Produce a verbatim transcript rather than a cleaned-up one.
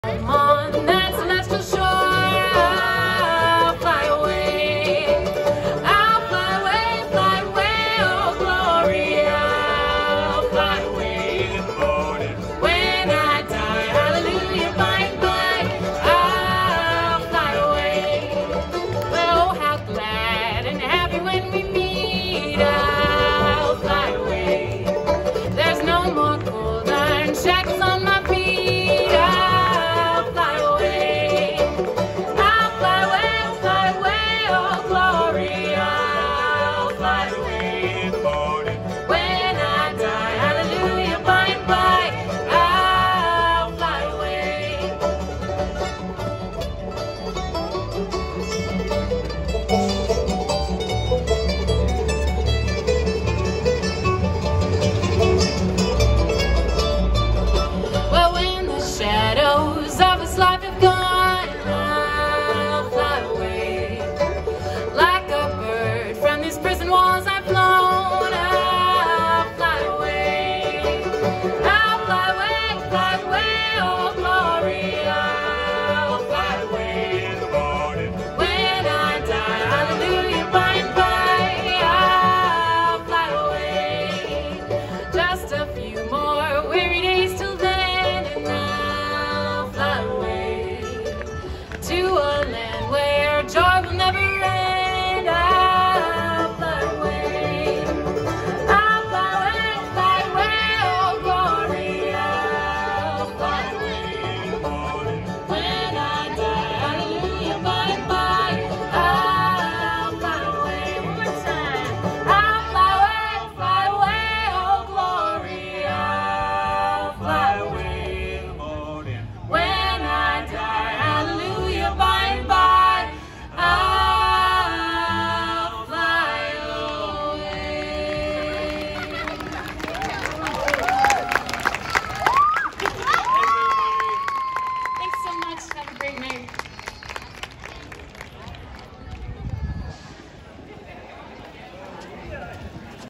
On that celestial shore, I'll fly away. I'll fly away, fly away, oh glory. I'll fly away in the morning. When I die, hallelujah, by and by, I'll fly away. Well, oh, how glad and happy when we meet. I'll fly away. There's no more cold iron shackles on my feet. Shadows of his life have gone.